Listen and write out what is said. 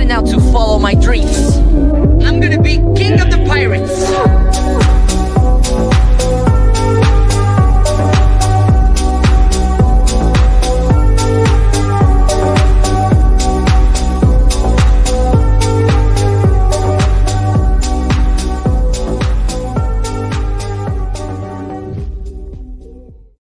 setting out to follow my dreams. I'm gonna be king of the pirates.